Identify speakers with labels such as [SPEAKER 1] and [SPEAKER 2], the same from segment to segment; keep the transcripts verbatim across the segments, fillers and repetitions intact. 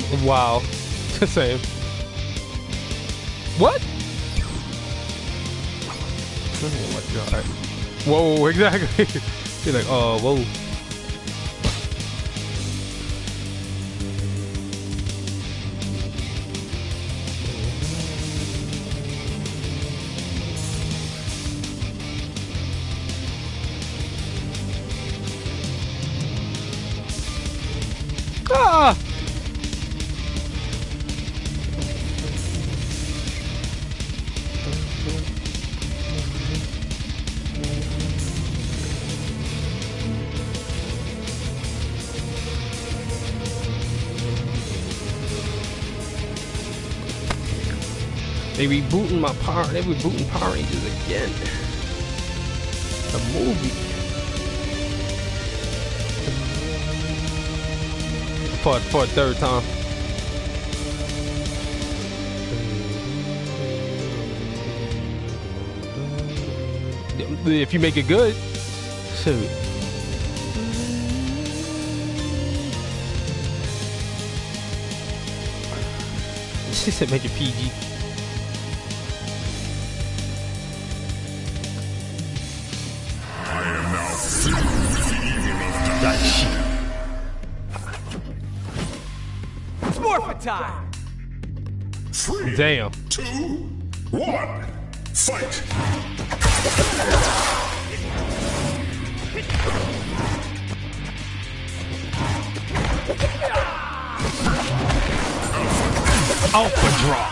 [SPEAKER 1] Wow. The same. What? Oh my god. Whoa, exactly. He's like, oh, whoa. Ah! They rebooting my power. They rebooting Power Rangers again. The movie. For for a third time. If you make it good, shoot. She said make it P G.
[SPEAKER 2] Time.
[SPEAKER 3] Three,
[SPEAKER 1] damn.
[SPEAKER 3] Two, one, fight.
[SPEAKER 1] Alpha drop.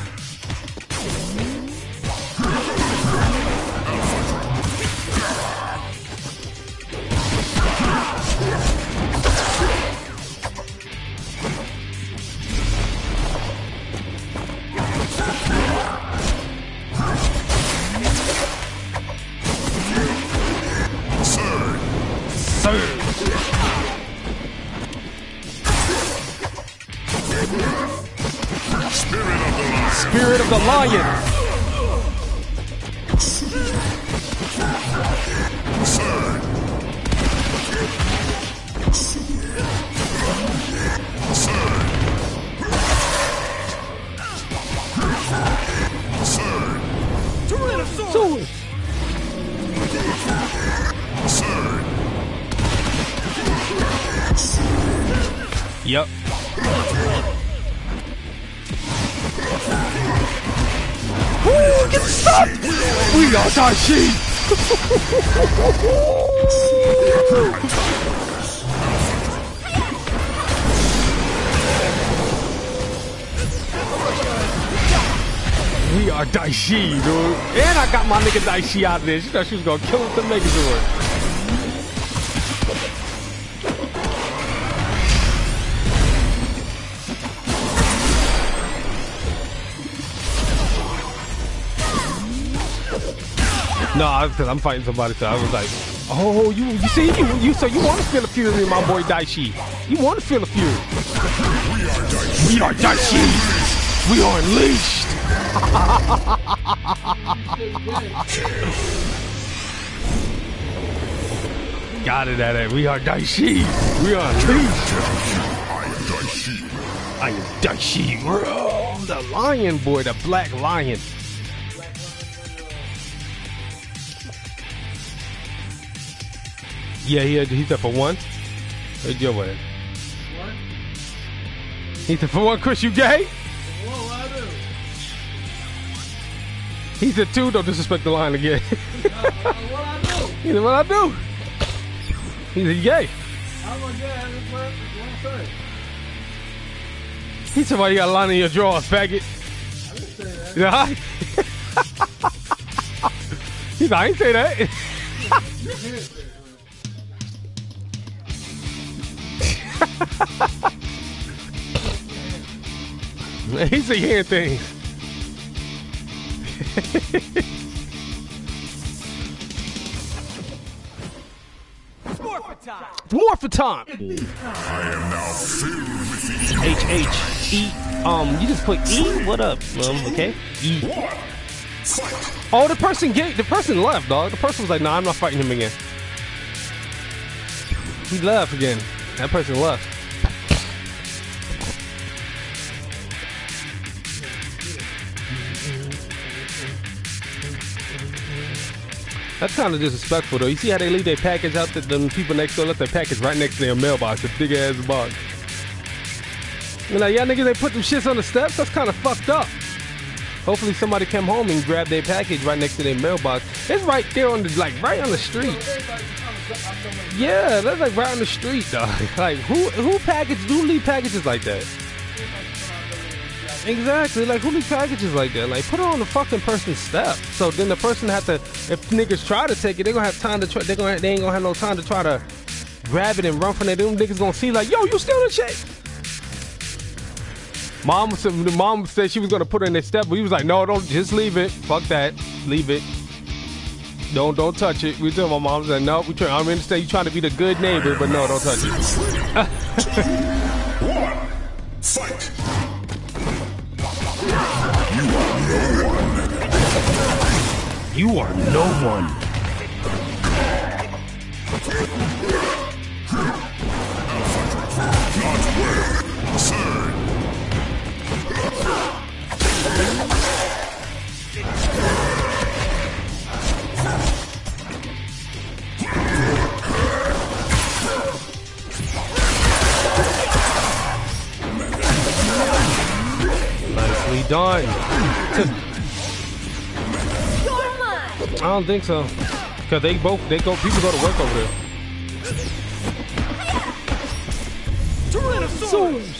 [SPEAKER 1] Spirit of the Lion. Sword. Yep. Woo, get stuck! We are Daishi! We are Daishi, dude. And I got my nigga Daishi out of there. She thought she was gonna kill him with the Megazord. No, because I'm fighting somebody, so I was like, oh, you you see, you, you so you want to feel the fury in my boy Daishi. You want to feel the fury. We are Daishi. We are unleashed. Got it at it. We are Daishi. We are unleashed. I am Daishi. I am Daishi. Oh, the lion boy, the black lion. Yeah, he had, he's there for one. Where's your way? What? He's there for one. Chris, you gay?
[SPEAKER 2] What will I do?
[SPEAKER 1] He said two. Don't disrespect the line again.
[SPEAKER 2] uh, what I do?
[SPEAKER 1] He said, what I do? He said, gay.
[SPEAKER 2] I'm gonna get at this person. What I'm saying?
[SPEAKER 1] He said, why you got a line in your drawers, faggot?
[SPEAKER 2] I didn't say that.
[SPEAKER 1] Yeah. He said, I ain't say that. He's a hearing things.
[SPEAKER 2] Morphin' time.
[SPEAKER 1] Morphin' time.
[SPEAKER 3] I am now filled with the
[SPEAKER 1] H H E. Um, you just put E. What up? Um, okay. E.
[SPEAKER 3] one. Fight.
[SPEAKER 1] Oh, the person get the person left, dog. The person was like, "Nah, I'm not fighting him again." He left again. That person left. That's kind of disrespectful, though. You see how they leave their package out? That them people next door left their package right next to their mailbox, a big ass box. You like, y'all niggas, they put them shits on the steps? That's kind of fucked up. Hopefully somebody came home and grabbed their package right next to their mailbox. It's right there on the, like, right on the street. Yeah, that's like right on the street, dog. Like, who who package, who leave packages like that? Exactly, like, who leave packages like that? Like, put it on the fucking person's step. So then the person have to, if niggas try to take it, they gonna have time to try, they gonna, they ain't gonna have no time to try to grab it and run from it. Them niggas gonna see like, yo, you stealing shit? Mom said, mom said she was gonna put it in their step, but he was like, no, don't, just leave it. Fuck that, leave it. Don't, don't touch it. We told my mom, said, no, we try, I understand you trying to be the good neighbor, but no, don't touch it.
[SPEAKER 3] One, fight.
[SPEAKER 1] You are no one. Nicely done. I don't think so, cause they both they go people go to work over there. Tyrannosaurus.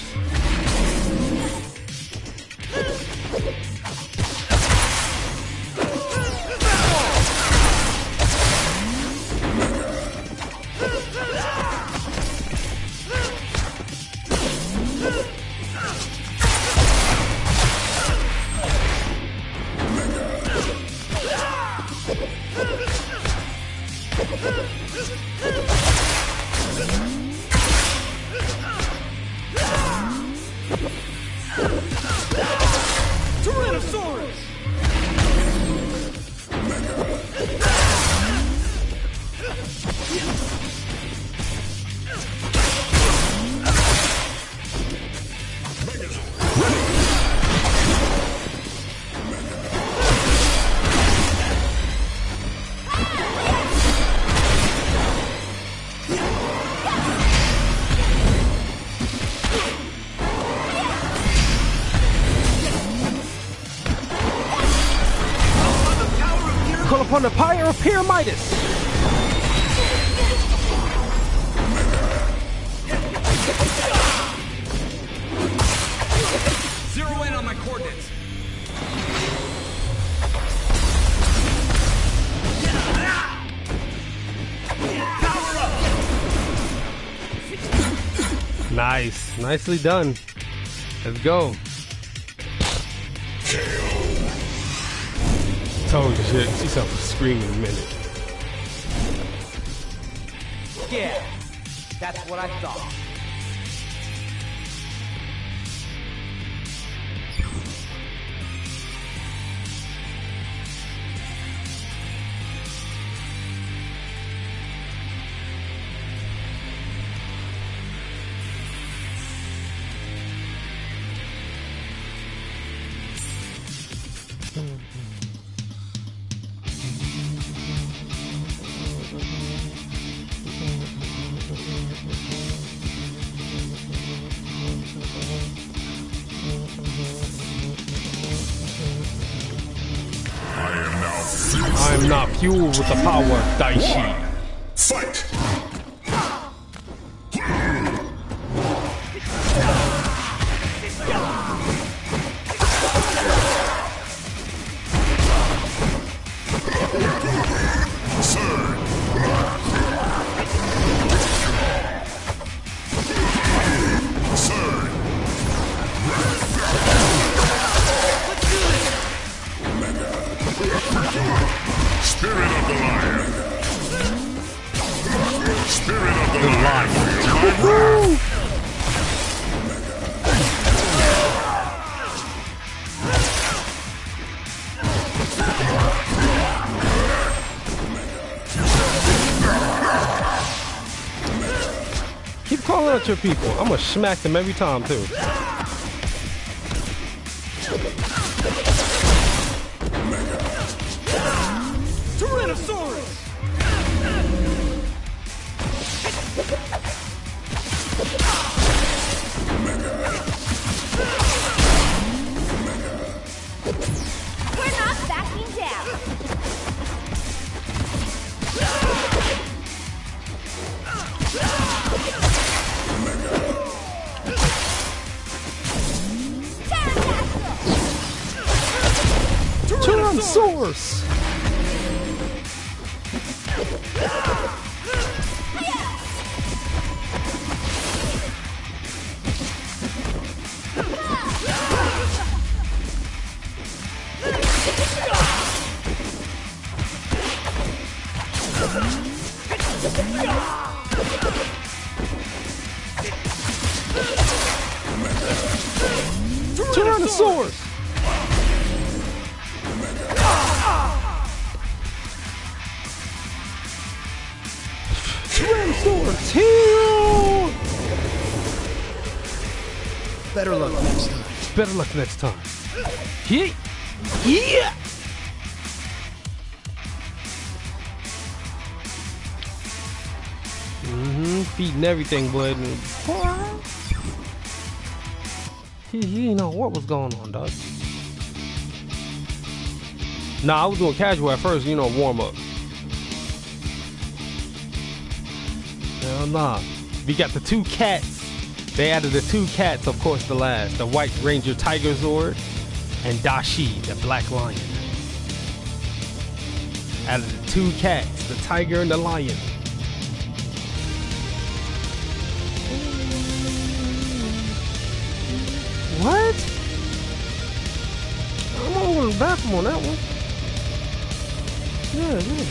[SPEAKER 1] Upon the pyre of Pyramidas.
[SPEAKER 2] Zero in on my coordinates. Power up.
[SPEAKER 1] Nice, nicely done. Let's go. Told you shit. She's up screaming in a minute.
[SPEAKER 2] Yeah, that's what I thought.
[SPEAKER 1] I am not fueled with the power of Daishi.
[SPEAKER 3] Fight! Spirit of the lion. Spirit of the lion.
[SPEAKER 1] Woo! Keep calling out your people. I'm gonna smack them every time too.
[SPEAKER 2] Tyrannosaurus!
[SPEAKER 4] We're not backing down.
[SPEAKER 1] Tyrannosaurus! Tyrannosaurus! Tyrannosaurus! Heal!
[SPEAKER 5] Better luck next time.
[SPEAKER 1] Better luck next time. Yeah! Yeah! Mm-hmm. Feeding everything, bud. He, he didn't know what was going on, dog. Nah, I was doing casual at first, you know, warm up. Hell nah. We got the two cats. They added the two cats, of course, the last. The White Ranger Tiger Zord and Dashi, the Black Lion. Added the two cats, the tiger and the lion. What? I'm gonna go to the bathroom on that one. Yeah, yeah.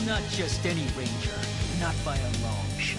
[SPEAKER 6] I'm not just any ranger, not by a long shot.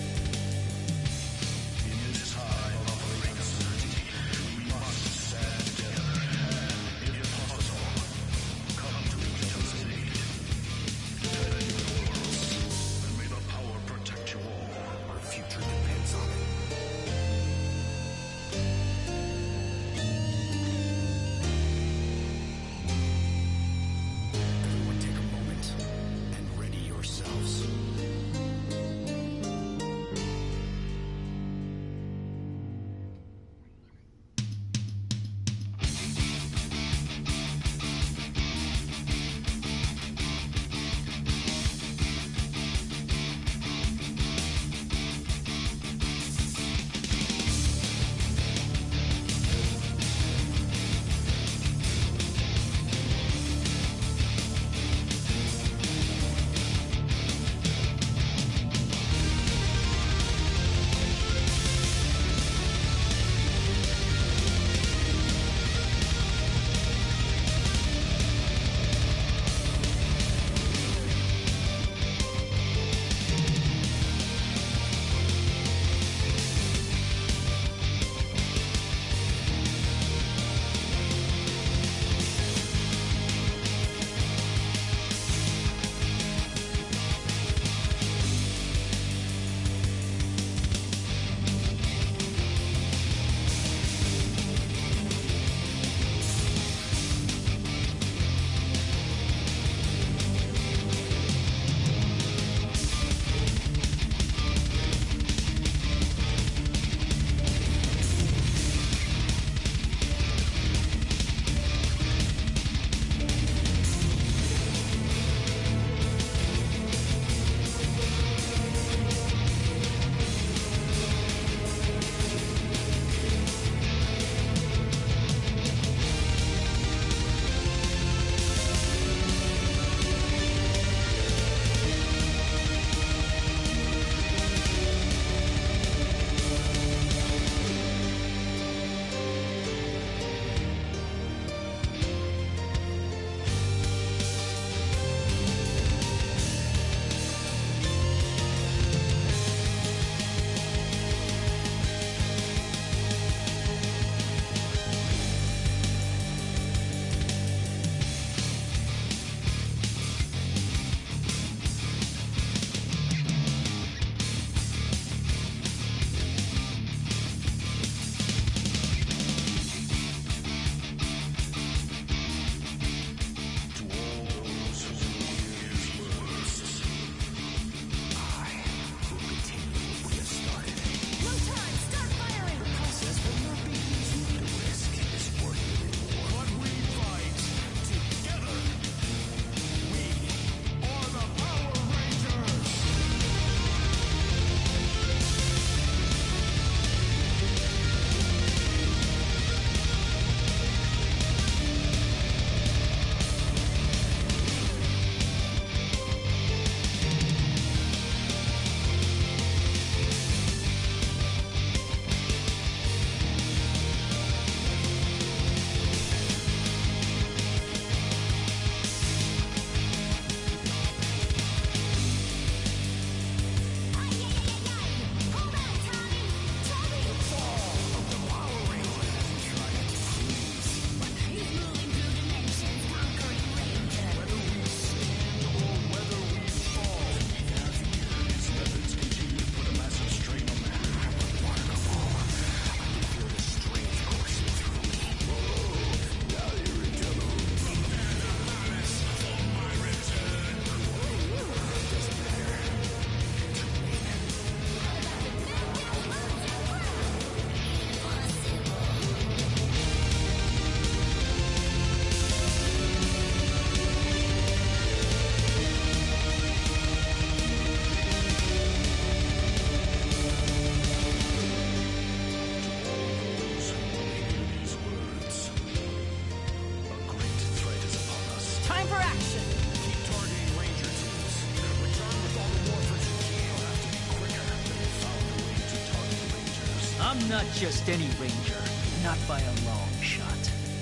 [SPEAKER 6] I'm not just any ranger, not by a long shot.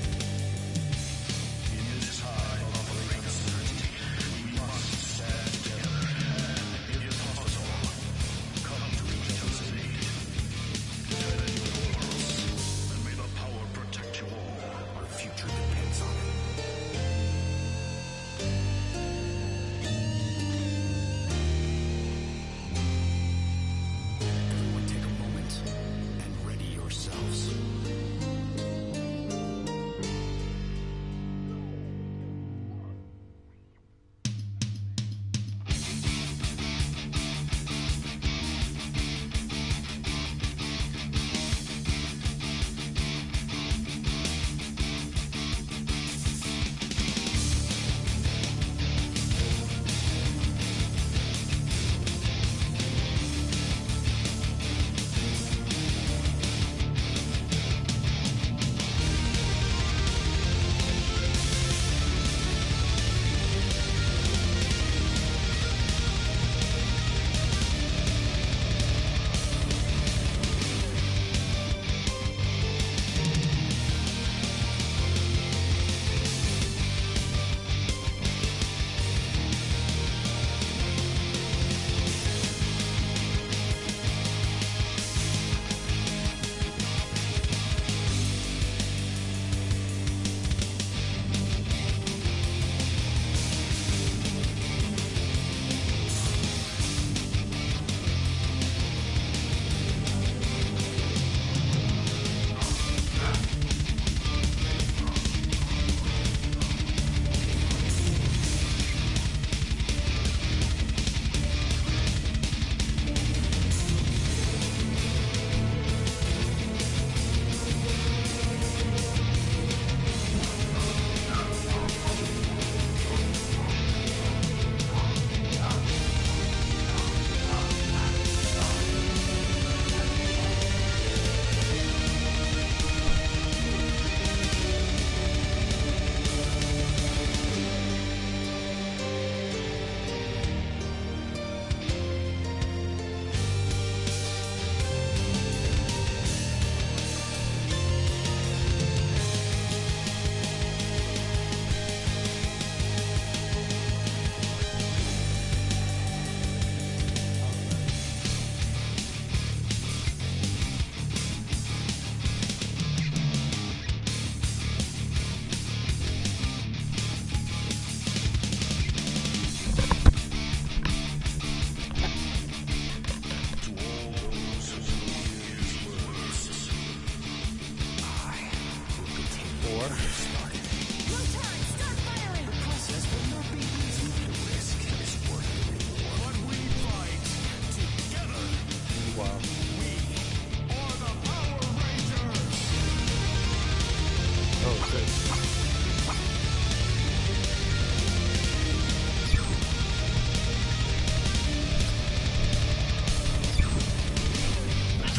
[SPEAKER 6] In this high of uncertainty, we must stand together.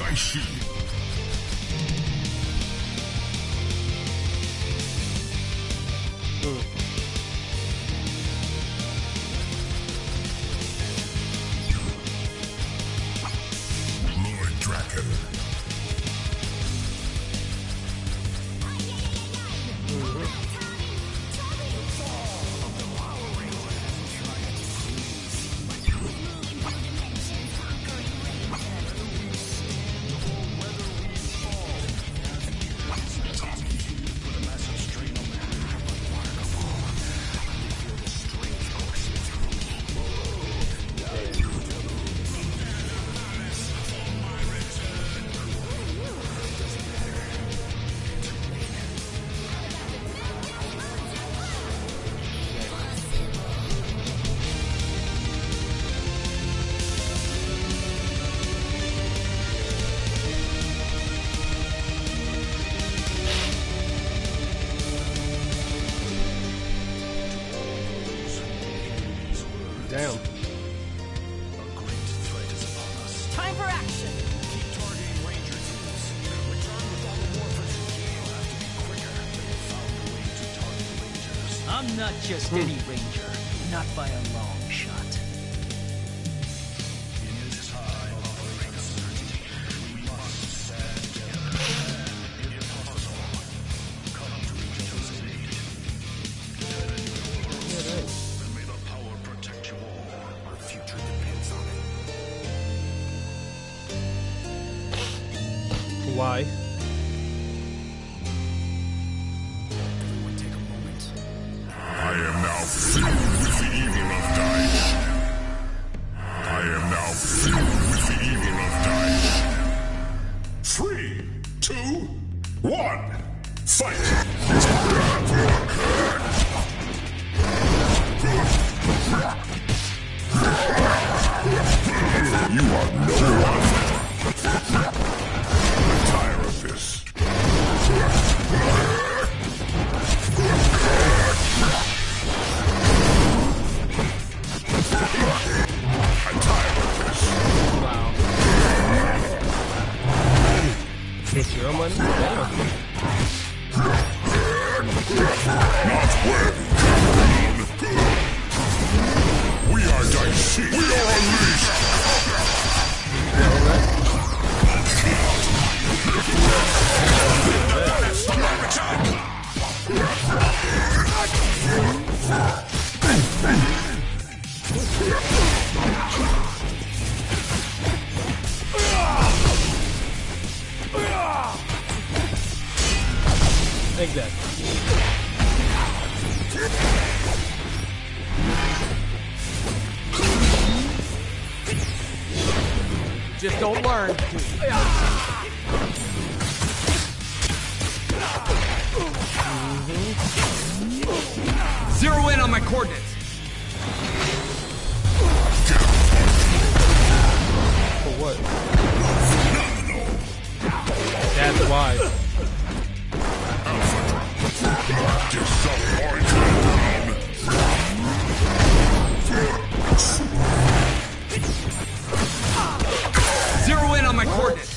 [SPEAKER 3] Daishi. Lord Draken.
[SPEAKER 1] Damn.
[SPEAKER 4] Time for action.
[SPEAKER 6] I'm not just any ranger, not by a long shot.
[SPEAKER 1] Why?
[SPEAKER 3] I am now filled with the evil of Daish. I am now filled with the evil of Daish. Three, two, one, fight! You are no one. I'm tired of this. I'm tired of this.
[SPEAKER 1] Wow. It's your money? Damn.
[SPEAKER 3] Not worthy. We are Daishi. We are unleashed.
[SPEAKER 1] Take that.
[SPEAKER 2] Just don't learn. Zero in on my coordinates.
[SPEAKER 1] For what? That's why.
[SPEAKER 2] Zero in on my coordinates.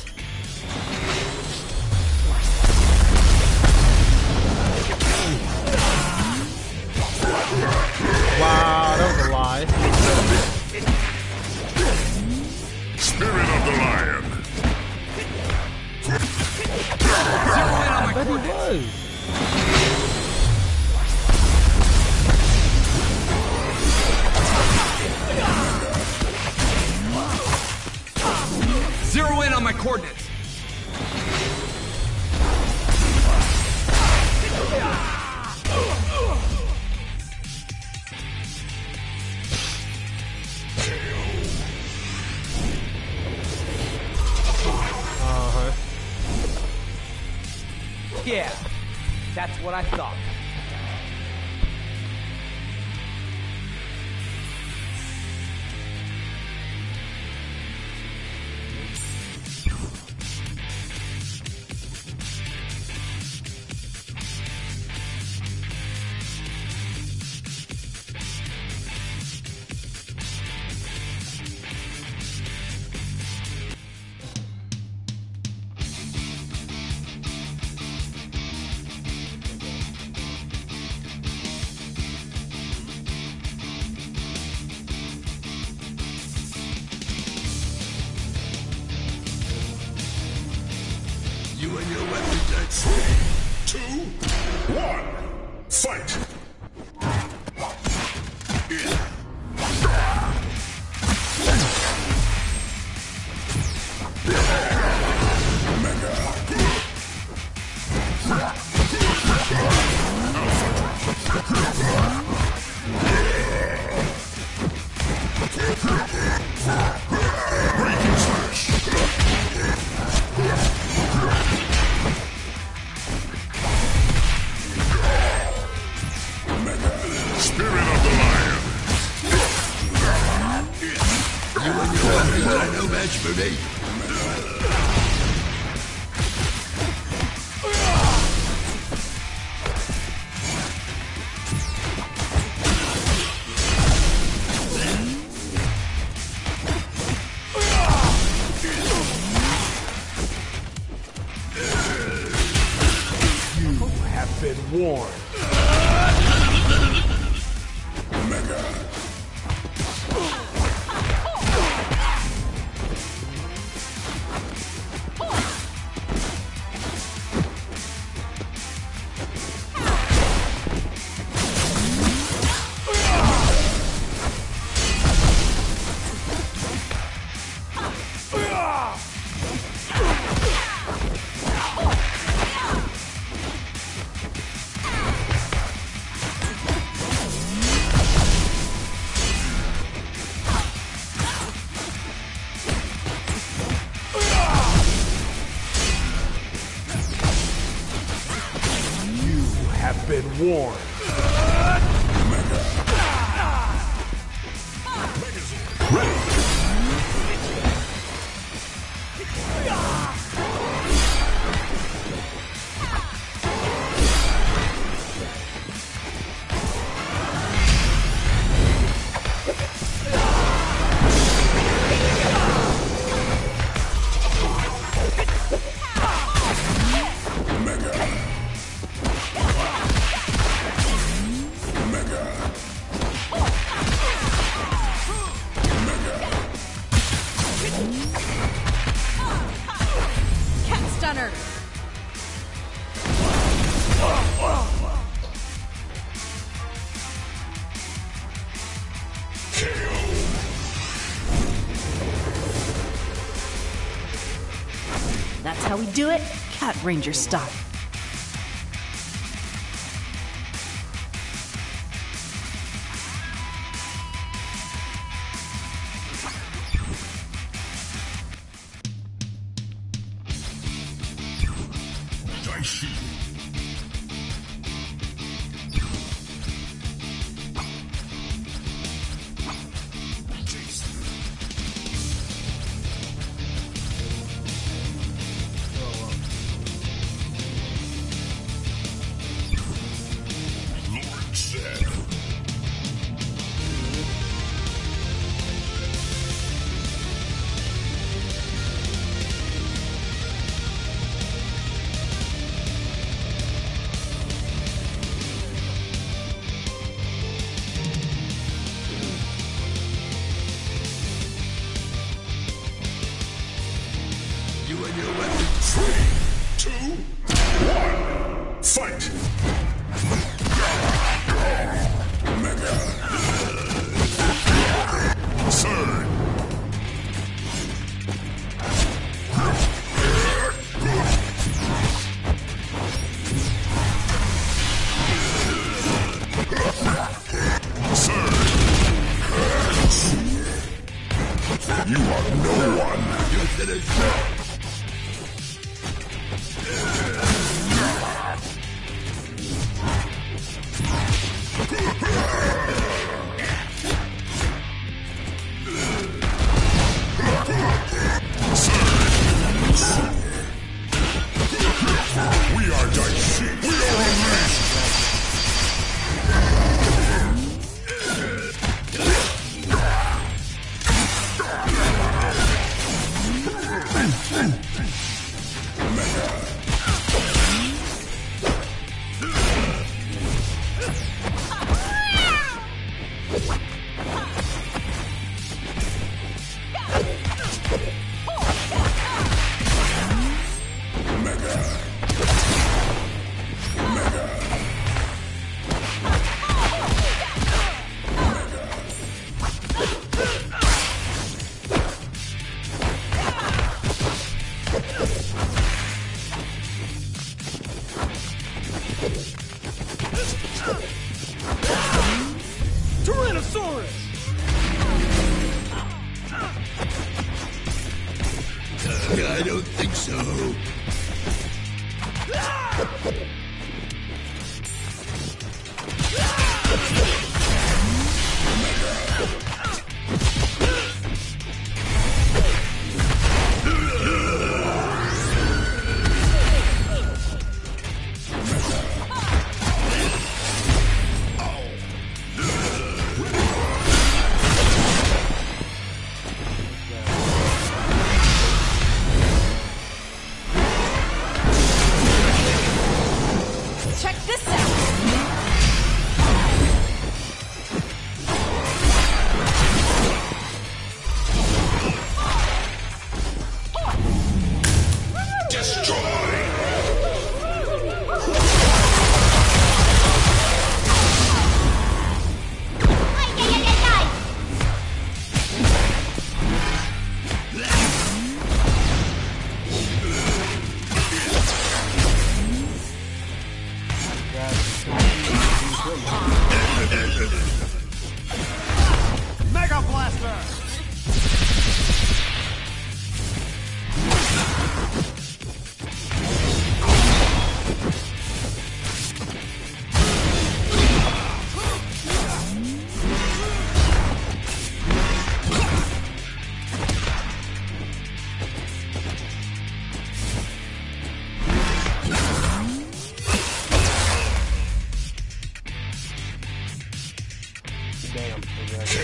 [SPEAKER 1] Wow, that was a lie.
[SPEAKER 3] Spirit of the Lion.
[SPEAKER 2] Zero in on my
[SPEAKER 1] I bet he
[SPEAKER 2] coordinates.
[SPEAKER 1] was.
[SPEAKER 2] Zero in on my coordinates.
[SPEAKER 1] Uh-huh.
[SPEAKER 2] Yeah, that's what I thought.
[SPEAKER 3] Three, two, one, fight! Spirit of the Lion!
[SPEAKER 5] You and your weapons are no match for me.
[SPEAKER 1] You have been warned.
[SPEAKER 3] Mega.
[SPEAKER 1] Have been warned.
[SPEAKER 4] Cat stunner.
[SPEAKER 7] That's how we do it, Cat Ranger style.
[SPEAKER 3] Daishi. Lord Zed.
[SPEAKER 5] You and your weapons.
[SPEAKER 3] Three, two, one, fight! Mega. Surge. Surge. You are no one.
[SPEAKER 5] You're finished.
[SPEAKER 3] We are Daishi. We are unleashed.
[SPEAKER 5] I don't think so.
[SPEAKER 4] Check this out.
[SPEAKER 2] Mega Blaster!
[SPEAKER 1] Damn.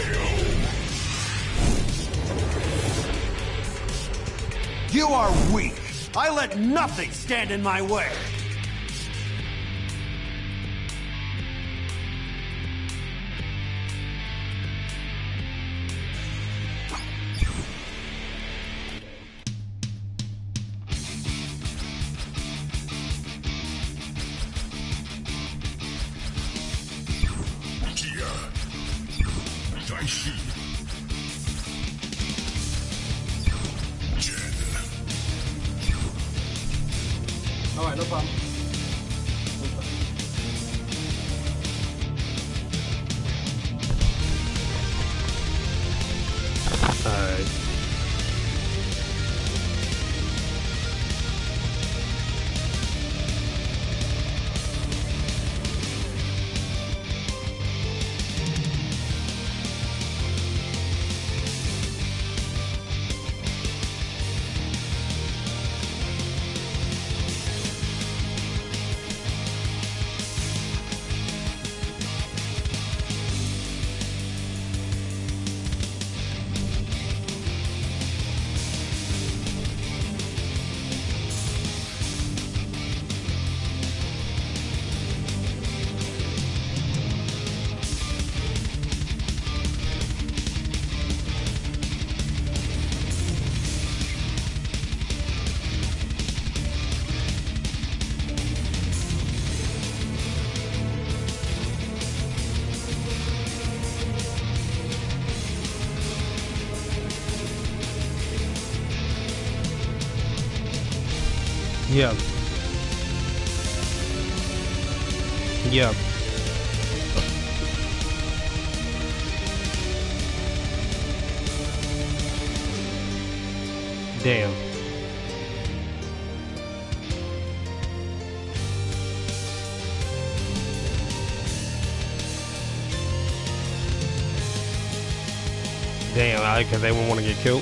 [SPEAKER 2] You are weak. I let nothing stand in my way.
[SPEAKER 3] Kia. Daishi. Jen.
[SPEAKER 1] Alright, no problem. Alright. Yeah. Yeah. Damn. Damn, I because they wouldn't want to get killed.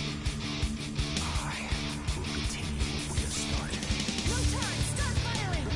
[SPEAKER 4] No time. Start firing.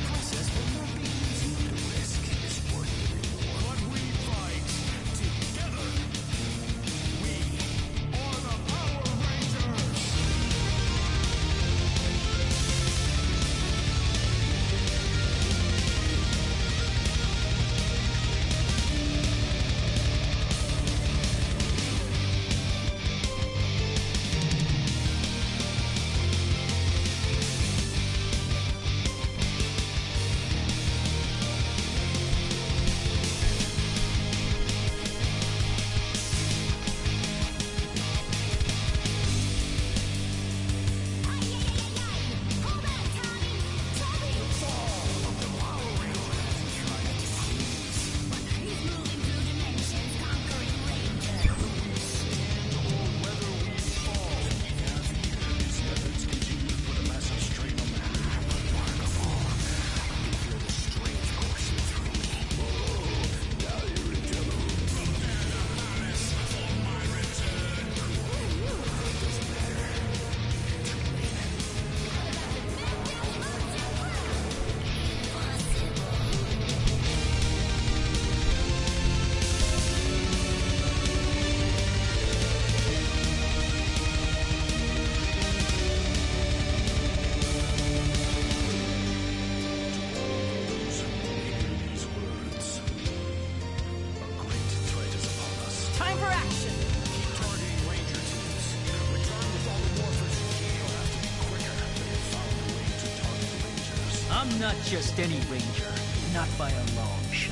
[SPEAKER 6] I'm not just any ranger, not by a long shot.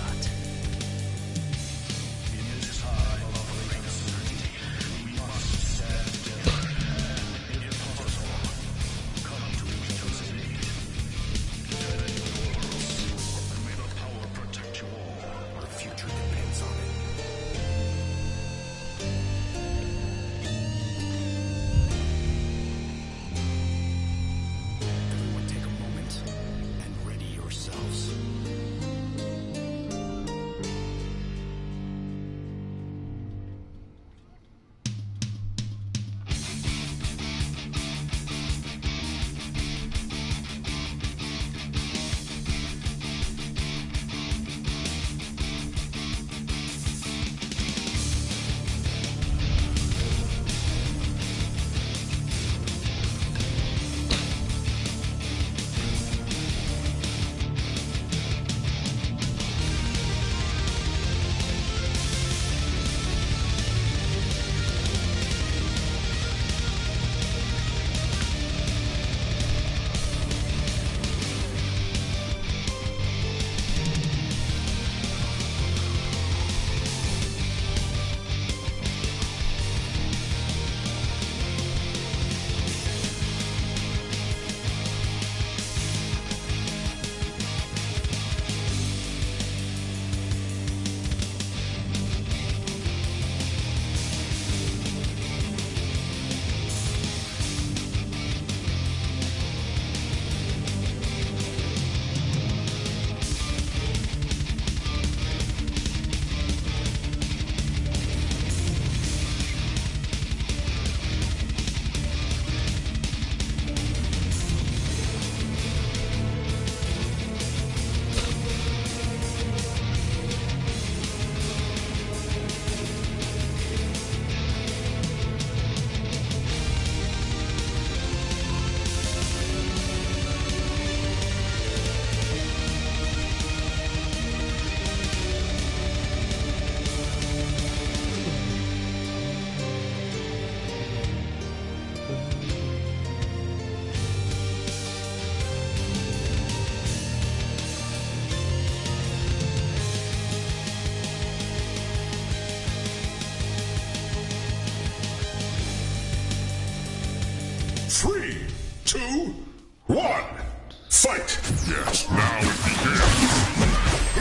[SPEAKER 3] Three, two, one, fight! Yes, now it begins!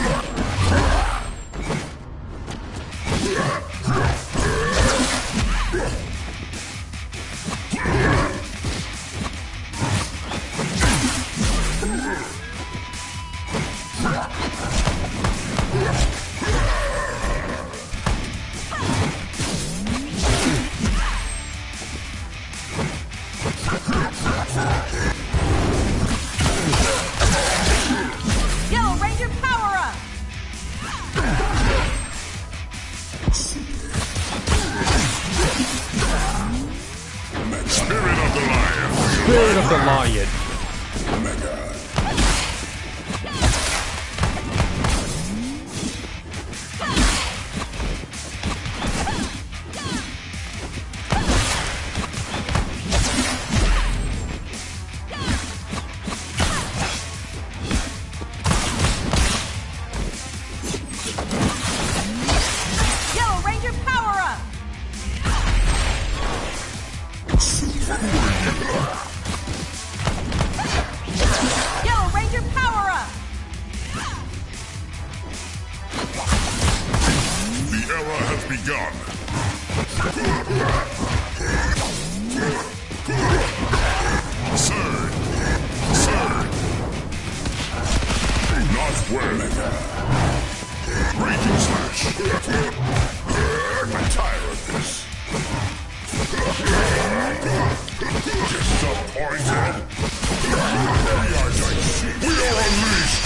[SPEAKER 1] Spirit of the Lion.
[SPEAKER 4] Yellow Ranger, power up! Yellow Ranger, power up!
[SPEAKER 3] The era has begun! Surge! Surge! Not well! Raging Slash! I'm tired of this! Disappointed! We are Daichi! We are unleashed!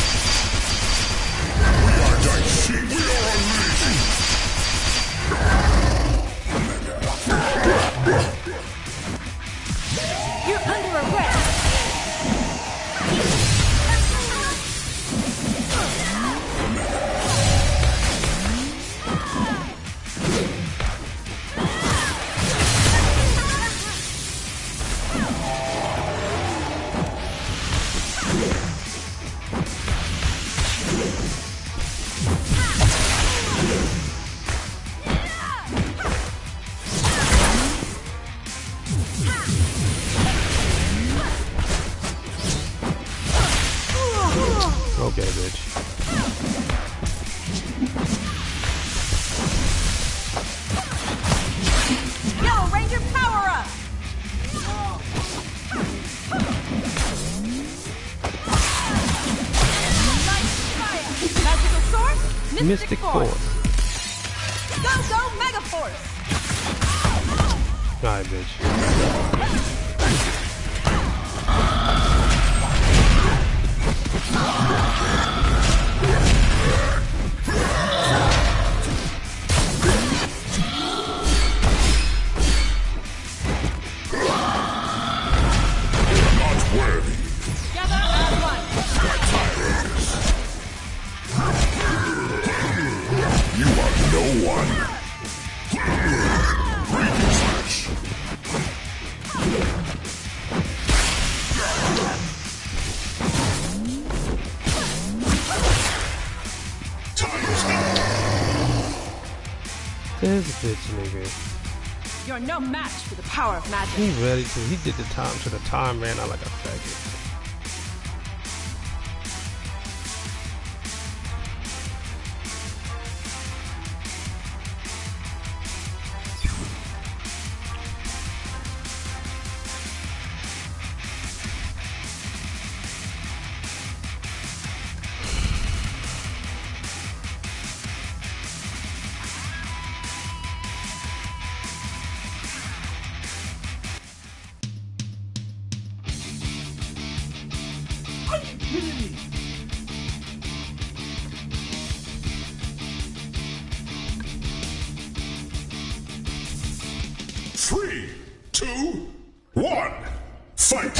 [SPEAKER 3] We are Daichi! We are unleashed!
[SPEAKER 4] You're under arrest!
[SPEAKER 1] Okay, bitch.
[SPEAKER 4] Yellow Ranger power up! Light fire! Magical sword, mystic,
[SPEAKER 1] Mystic
[SPEAKER 4] force.
[SPEAKER 1] Force.
[SPEAKER 4] Go, go, Mega Force!
[SPEAKER 1] Alright, bitch.
[SPEAKER 3] Not worthy.
[SPEAKER 4] Together as one!
[SPEAKER 3] You are no one. Breaking slash. Time's up.
[SPEAKER 1] There's a bitch, nigga.
[SPEAKER 4] You're no match for the power of magic.
[SPEAKER 1] He ready to. He did the time to the time, man. I like a faggot.
[SPEAKER 3] Three, two, one, fight!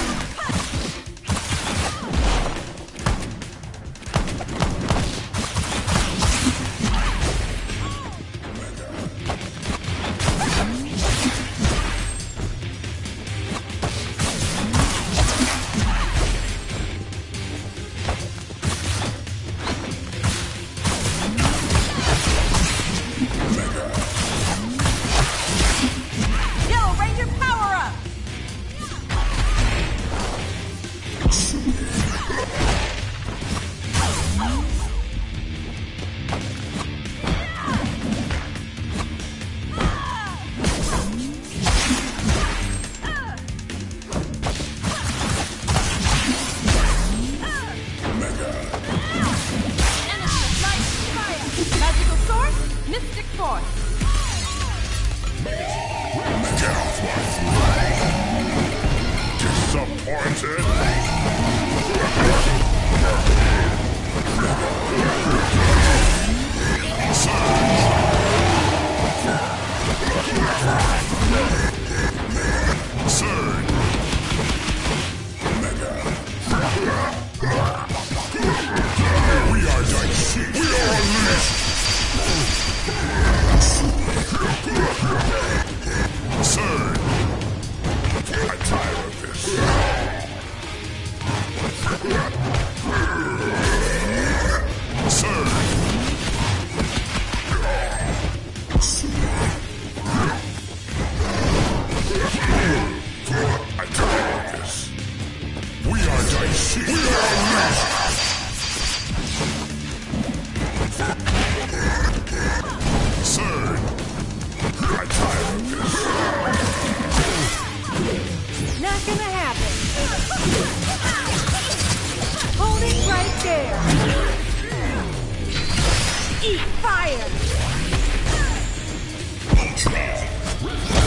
[SPEAKER 4] Yellow Ranger power up! Light fire! Magical sword, mystic force.
[SPEAKER 3] Get off my throne! Disappointed? Surge! We are Daishi! We are unleashed! Surge! I'm tired of this. Surge! I'm tired of this. We are Daishi! We are unleashed! Surge! I'm tired of this.
[SPEAKER 4] Not gonna happen. Hold it right there. Eat fire.
[SPEAKER 3] Ultra!